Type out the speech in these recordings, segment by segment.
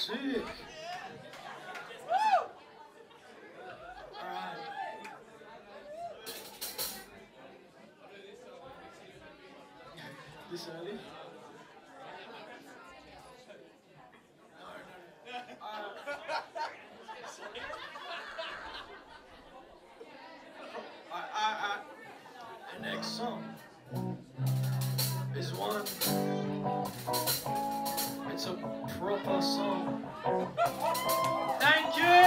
Sick. Alright. This early? The next song is one. It's a proper song. Thank you!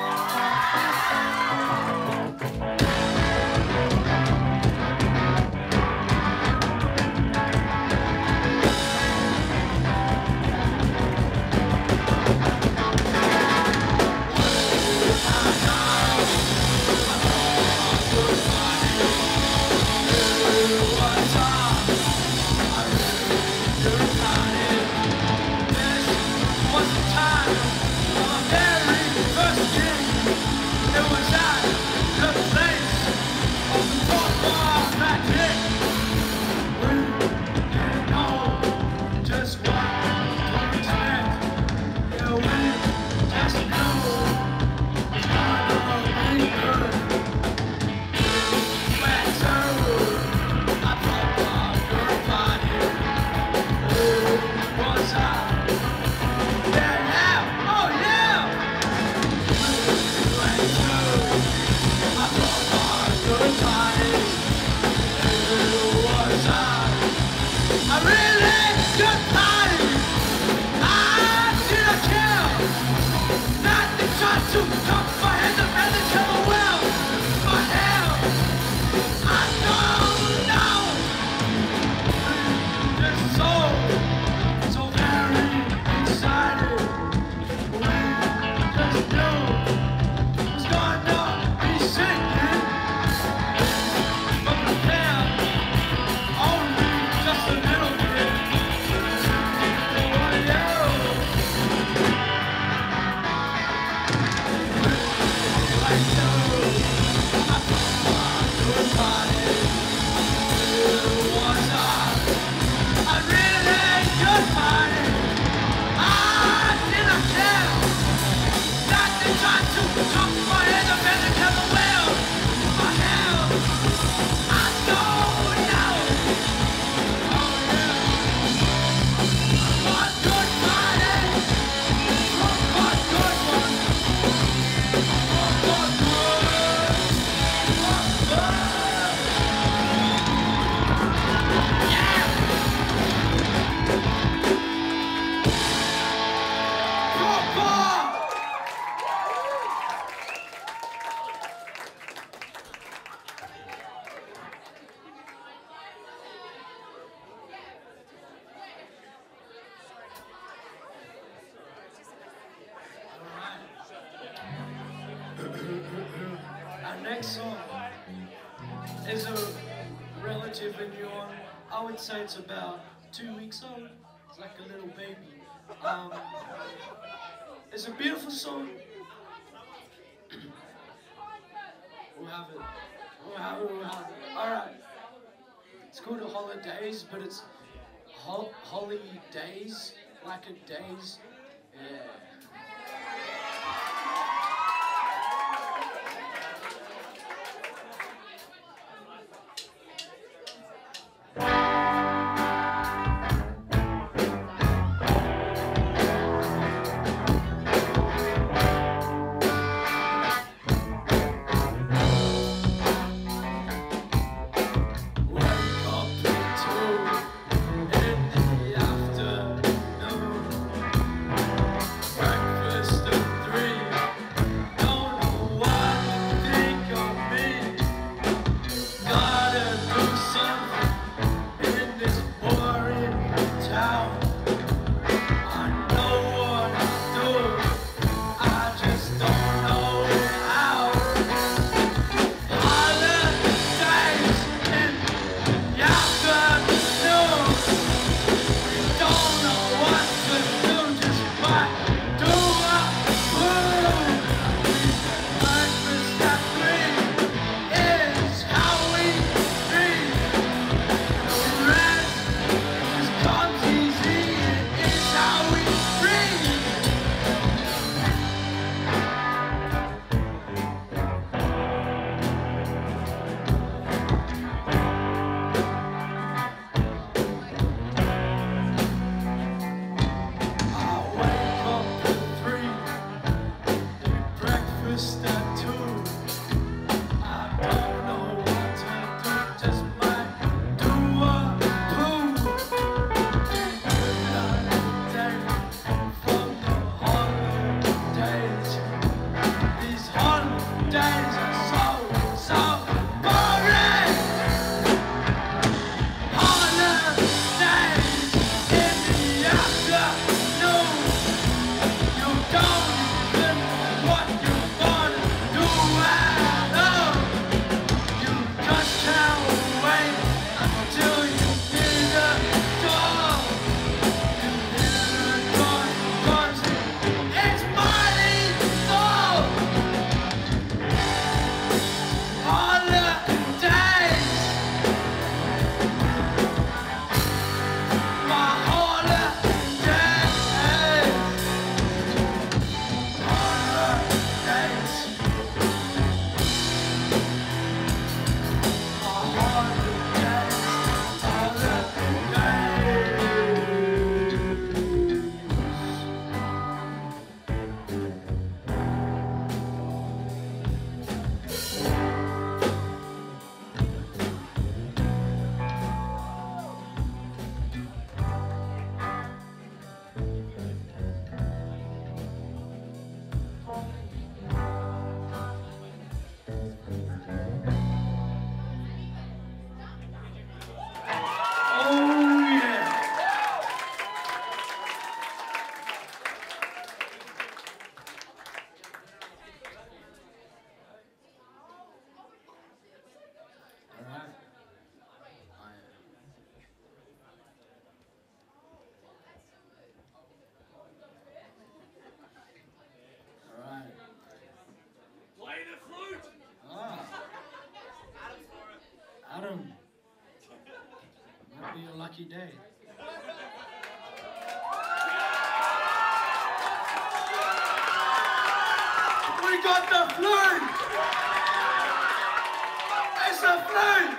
Our next song is a relatively new one. I would say it's about 2 weeks old. It's like a little baby. It's a beautiful song. We'll have it. Alright. It's called Holidaiz, but it's Holidaiz, like a days. Yeah. Right. lucky day. We got the flu! It's the flu!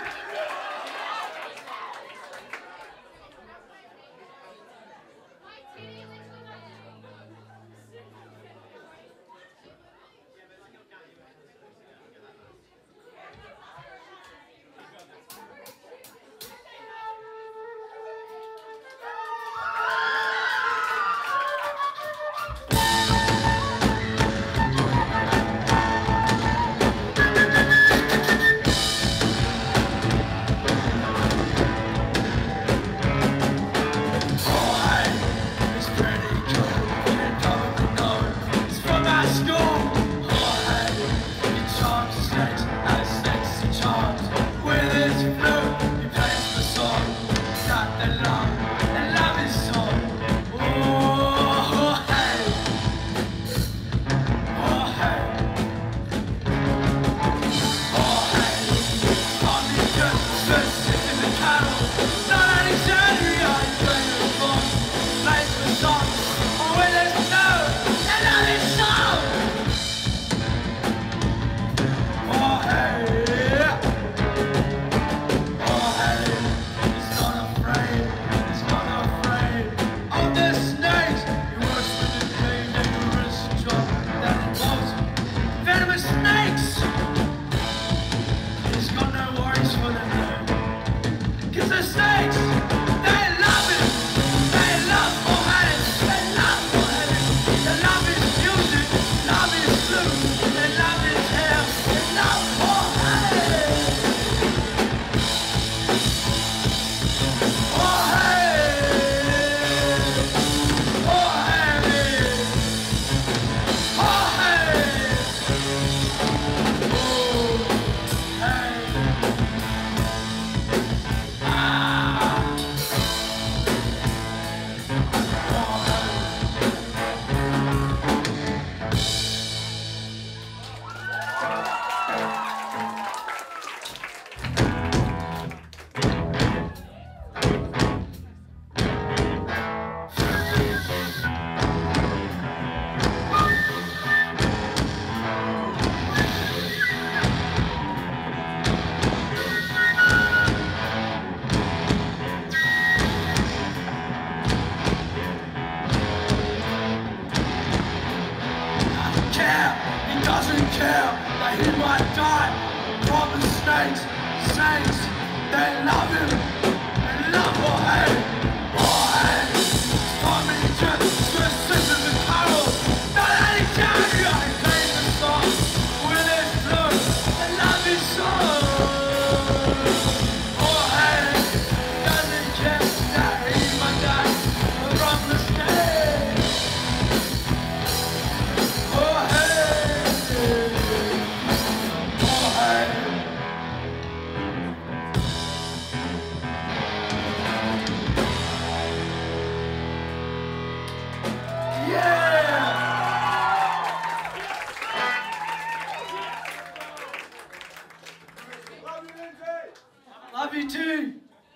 Love you too.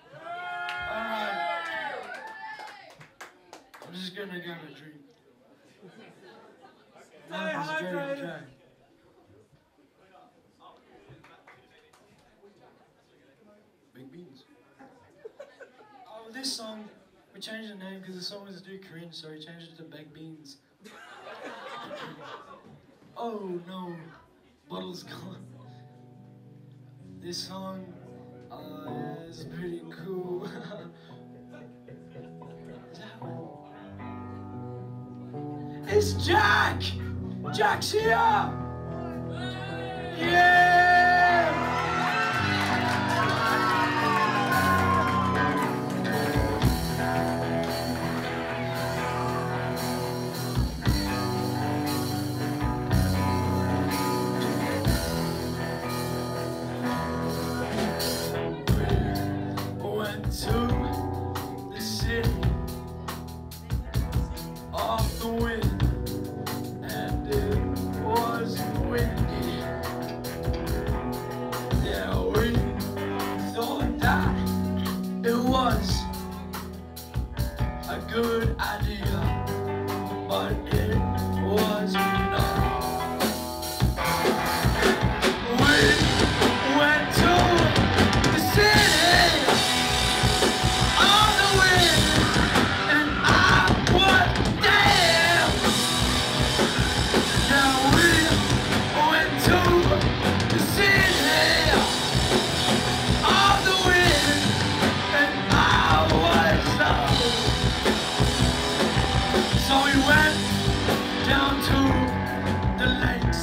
Alright. I'm just gonna go and drink. That was very dry. Big beans. Oh, this song, we changed the name because the song was too cringe, so we changed it to Baked Beans. Oh no, bottle's gone. This song is pretty cool. Is that one? It's Jack! Jack's here! Yeah! but it was enough. We went to the city on the wind, and I was there. Now we went to the city on the wind, and I was there. So we went down to the lakes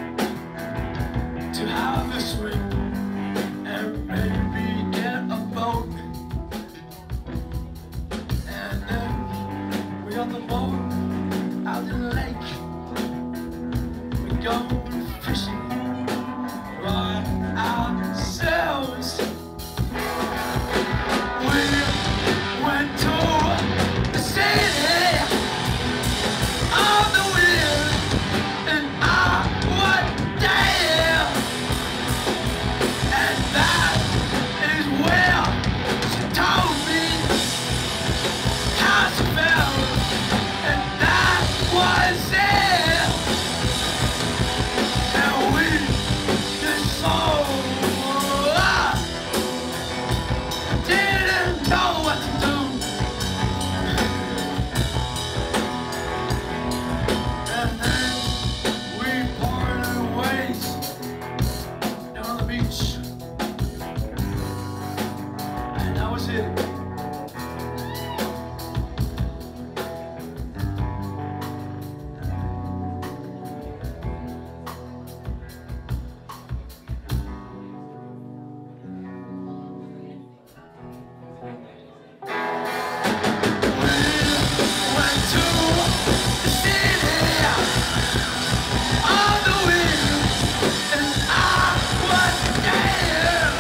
to have a swim and maybe get a boat. And then we on the boat out in the lake. We go fishing by ourselves. We went to the city on the wind, and I was there. And that is where she told me how she felt, and that was it. And we just so didn't know what to do. And then we parted ways down on the beach. And that was it. Went to the city on the wind, and I was there.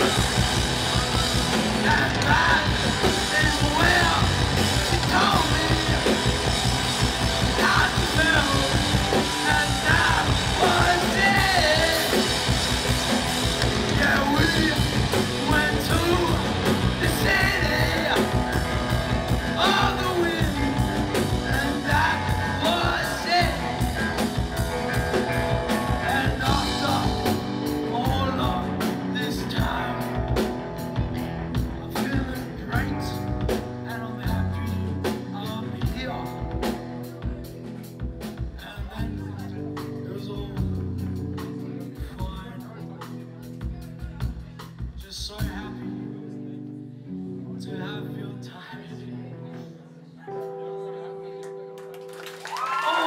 And that is where she told me how to feel, and that was it. Yeah, we went to the city on the wind, and that was it. And after all of this time, I'm feeling great, and I'm happy I'm here. And then it was all fine. Just so happy to have your time. Oh!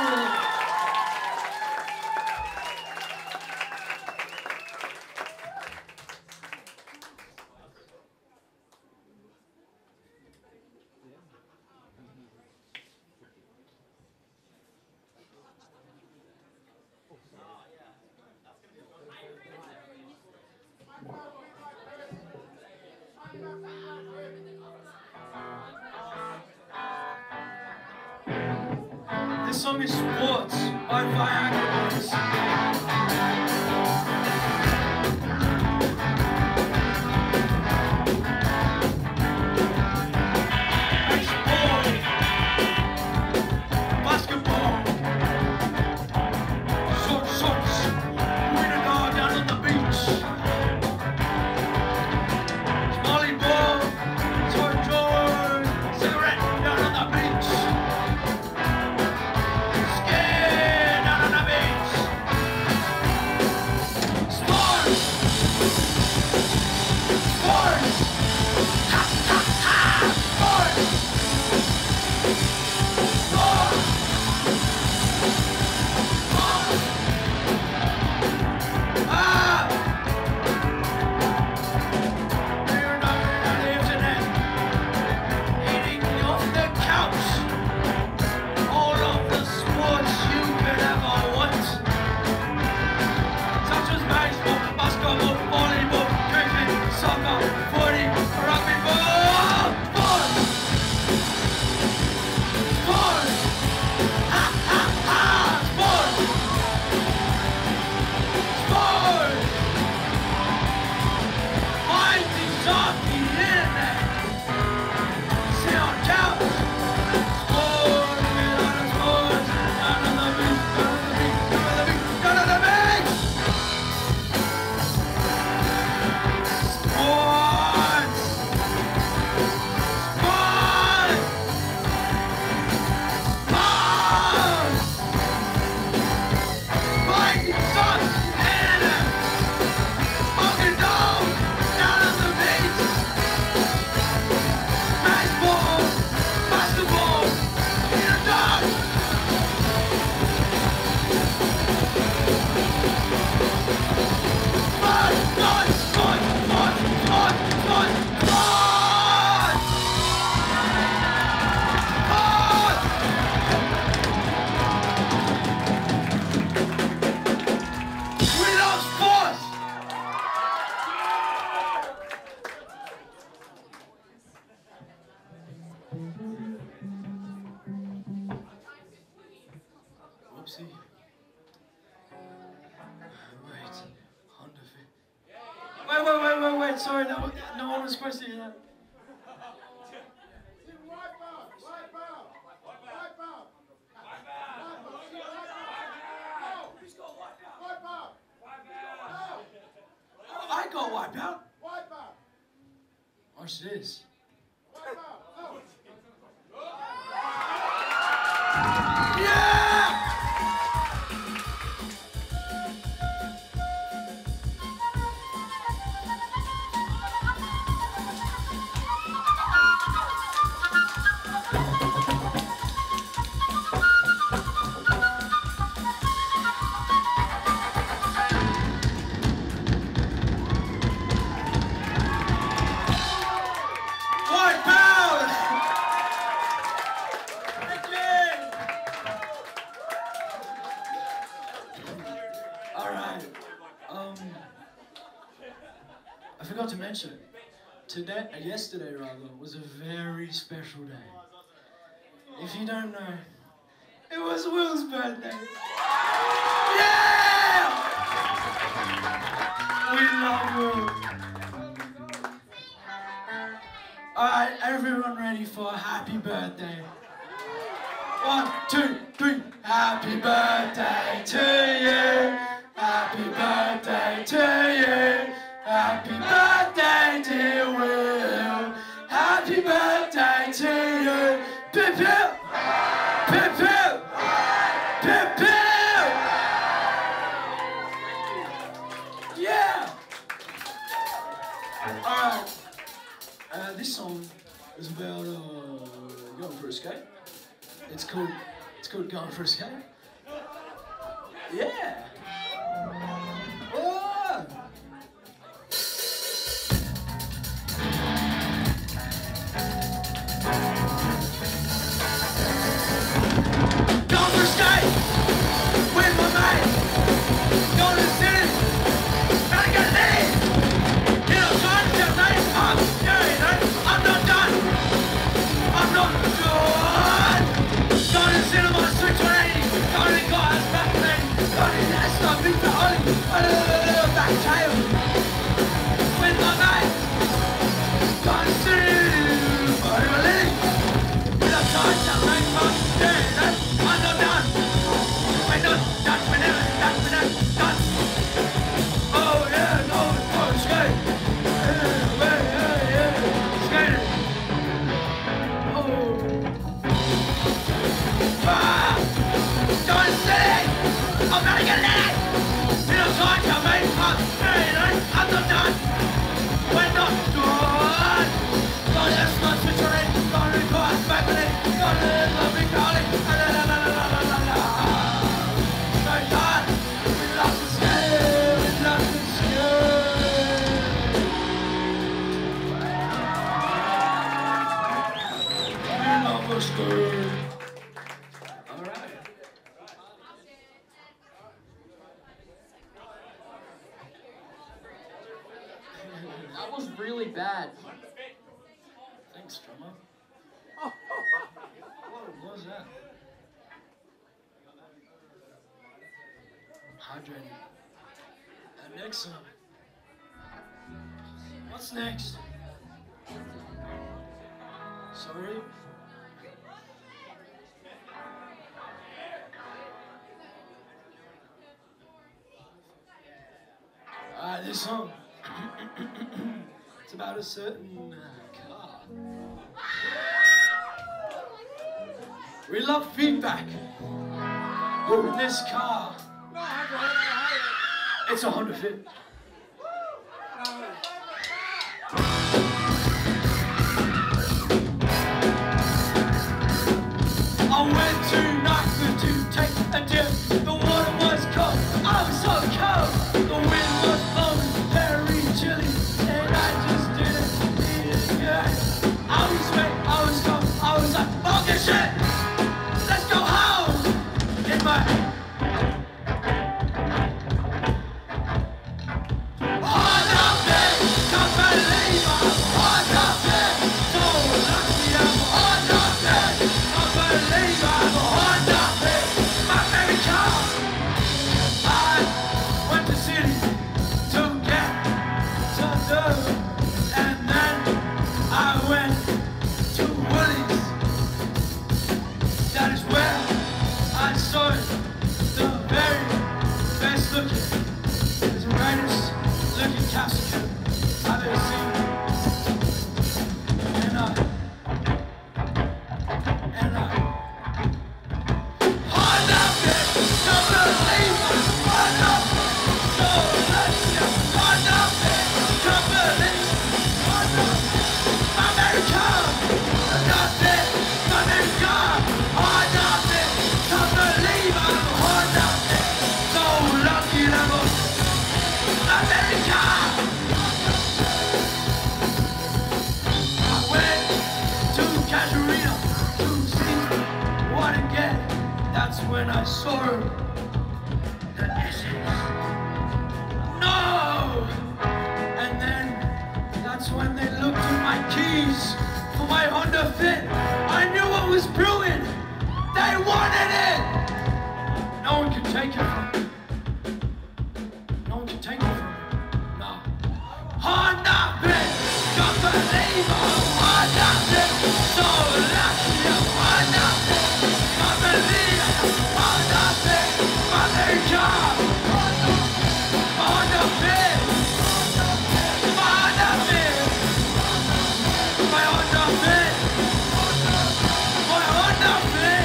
This song is Sports by Viagra. Baseball, basketball, shorts, winter guard down on the beach. Volleyball, toy drawing, cigarette down on the beach. Skiing down on the beach. Oopsie. Wait, Honda Fit. Wait, sorry, no one was supposed to hear that. I got Wipeout. Watch this. Yeah! I forgot to mention, yesterday was a very special day. If you don't know, it was Will's birthday. Yeah! We love Will. Alright, everyone ready for a happy birthday? 1, 2, 3. Happy birthday to you. Happy birthday to you. Happy birthday, dear Will. Happy birthday to you. Pip pip. Pip pip. Pip pip. Yeah. Alright. This song is about going for a skate. It's called Going for a Skate. Yeah. Oh. Going for a skate with my mate. Going to the city. Gotta get it in. You know, trying to tell me I'm not done. I'm not done. Going to the cinema, switch 180. Going to guys, back me. Going to that stuff, big for Ollie. A little back tail. With my mate. Going to the city. Body my leg. You know, trying to tell me I'm not done. We're not done. We're never done. We're not done. Oh yeah, no, skate. Yeah. Skater. Oh. Ah! Don't say I'm not gonna let it. You know, so I can make I'm not done. We're not done. Don't let us switch around. Don't record back with it. Don't let love me call it. So done. We love to skate. We love to skate. We love to skate. That was really bad. Thanks, drummer. What was that? Hydrating. And next song. What's next? Sorry? This song. It's about a certain car. We love feedback. But with this car, it's a Honda Fit. I went to Knoxville to take a dip. The water was cold. I was so cold. The wind was blowing very chilly, and I just didn't need it good. I was wet, I was cold, I was like, fuck this shit. Let's go home. In my When I saw her, the essence. No! And then that's when they looked at my keys for my Honda Fit. I knew what was brewing. They wanted it. No one can take it from me. No one can take it from me. No. Honda Fit. Can't believe I'm Honda Fit. So lucky I'm Honda Fit. Can't believe it. Honda Fit. My new job. Honda Fit. My Honda Fit. My Honda Fit. My Honda Fit.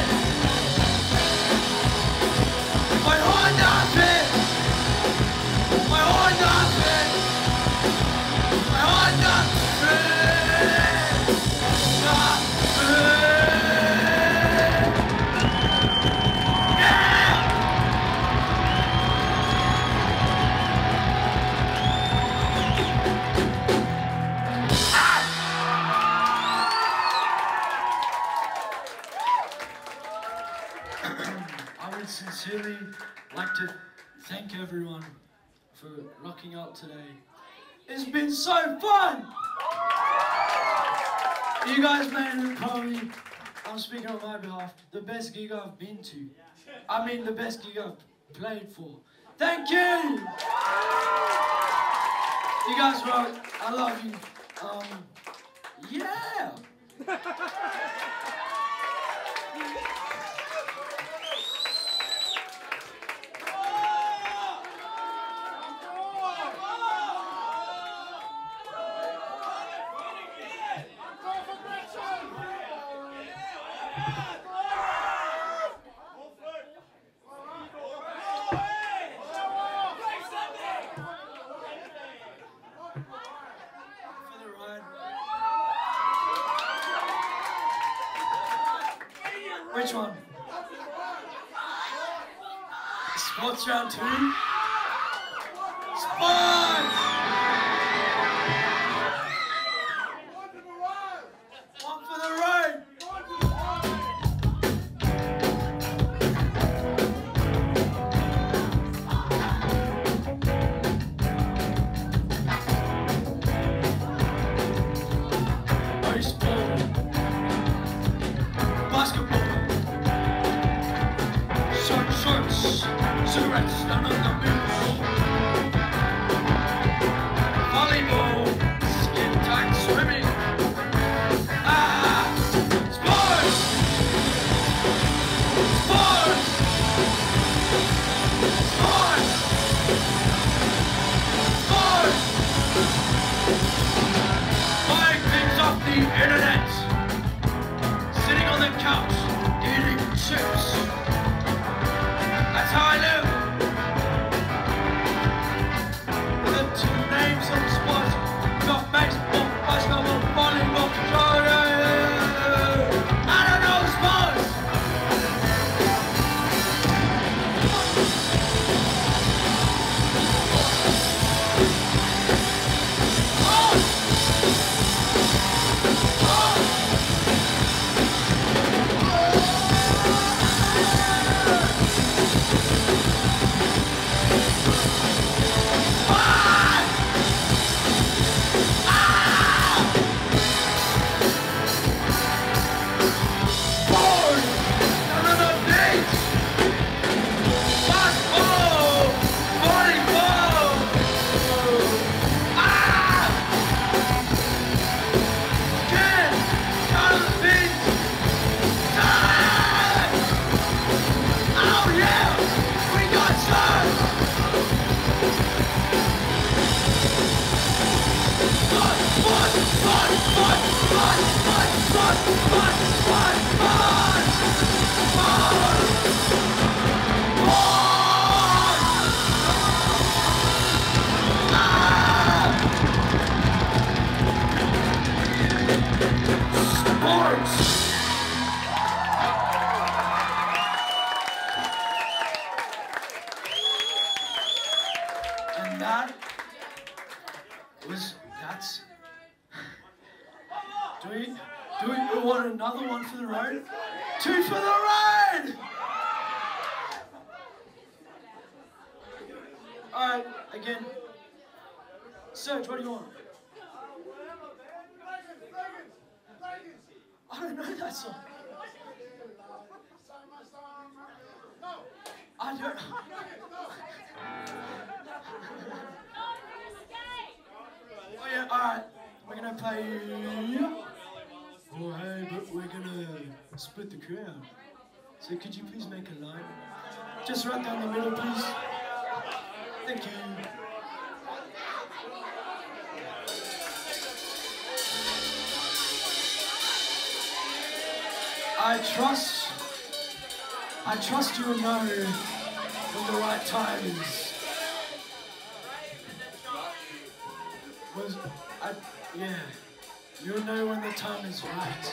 My Honda Fit. My Honda Fit. My Honda Fit. I would sincerely like to thank everyone for rocking out today. It's been so fun! You guys made it probably, I'm speaking on my behalf, the best gig I've been to. I mean the best gig I've played for. Thank you! You guys rock. I love you. Yeah! Which one? Sports round 2? Sports! One for the road! Baseball. Basketball. Shorts, cigarettes down on the beach. Volleyball, skin tight swimming. Sports! Sports! Sports! Sports! Buying things off the internet. Sitting on the couch, eating chips. That's how I live. The 2 names of the sports, got baseball, basketball, volleyball, I don't know sports. Another one for the road. 2 for the road! Alright, again. Serge, what do you want? I don't know that song. I don't know. Oh yeah, alright. We're gonna play. Oh hey, but we're gonna split the crowd. So could you please make a line? Just right down the middle, please. Thank you. I trust you will know when the right time is. Yeah, you'll know when the time is right.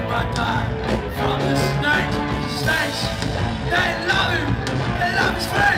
From the snake, snakes, they love him, they love his face.